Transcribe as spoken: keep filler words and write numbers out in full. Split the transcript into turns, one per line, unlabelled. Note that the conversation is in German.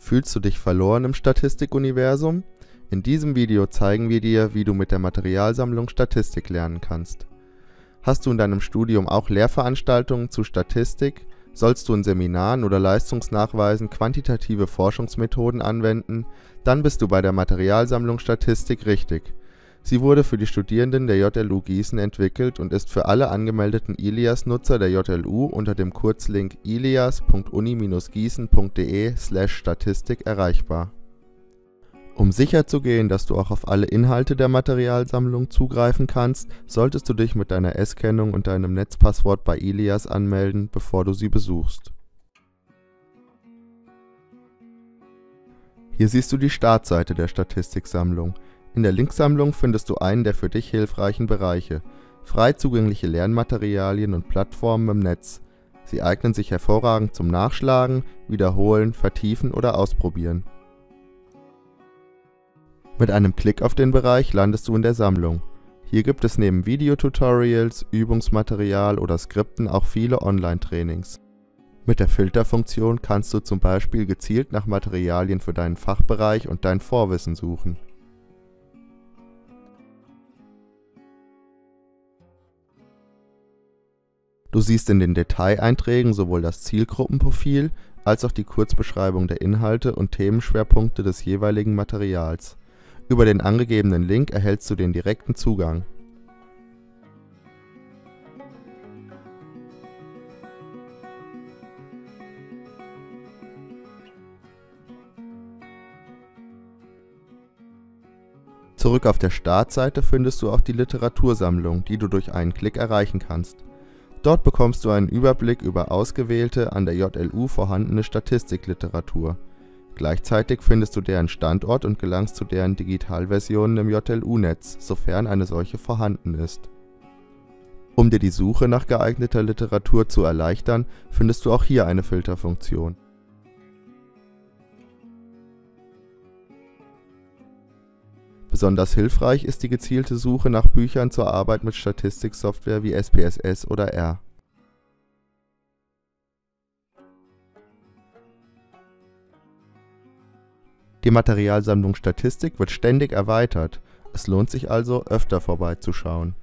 Fühlst du dich verloren im Statistikuniversum? In diesem Video zeigen wir dir, wie du mit der Materialsammlung Statistik lernen kannst. Hast du in deinem Studium auch Lehrveranstaltungen zu Statistik? Sollst du in Seminaren oder Leistungsnachweisen quantitative Forschungsmethoden anwenden? Dann bist du bei der Materialsammlung Statistik richtig. Sie wurde für die Studierenden der J L U Gießen entwickelt und ist für alle angemeldeten Ilias-Nutzer der J L U unter dem Kurzlink ilias punkt uni Bindestrich gießen punkt de slash statistik erreichbar. Um sicherzugehen, dass du auch auf alle Inhalte der Materialsammlung zugreifen kannst, solltest du dich mit deiner S-Kennung und deinem Netzpasswort bei Ilias anmelden, bevor du sie besuchst. Hier siehst du die Startseite der Statistiksammlung. In der Linksammlung findest du einen der für dich hilfreichen Bereiche: frei zugängliche Lernmaterialien und Plattformen im Netz. Sie eignen sich hervorragend zum Nachschlagen, Wiederholen, Vertiefen oder Ausprobieren. Mit einem Klick auf den Bereich landest du in der Sammlung. Hier gibt es neben Videotutorials, Übungsmaterial oder Skripten auch viele Online-Trainings. Mit der Filterfunktion kannst du zum Beispiel gezielt nach Materialien für deinen Fachbereich und dein Vorwissen suchen. Du siehst in den Detaileinträgen sowohl das Zielgruppenprofil als auch die Kurzbeschreibung der Inhalte und Themenschwerpunkte des jeweiligen Materials. Über den angegebenen Link erhältst du den direkten Zugang. Zurück auf der Startseite findest du auch die Literatursammlung, die du durch einen Klick erreichen kannst. Dort bekommst du einen Überblick über ausgewählte, an der J L U vorhandene Statistikliteratur. Gleichzeitig findest du deren Standort und gelangst zu deren Digitalversionen im J L U-Netz, sofern eine solche vorhanden ist. Um dir die Suche nach geeigneter Literatur zu erleichtern, findest du auch hier eine Filterfunktion. Besonders hilfreich ist die gezielte Suche nach Büchern zur Arbeit mit Statistiksoftware wie S P S S oder R. Die Materialsammlung Statistik wird ständig erweitert. Es lohnt sich also, öfter vorbeizuschauen.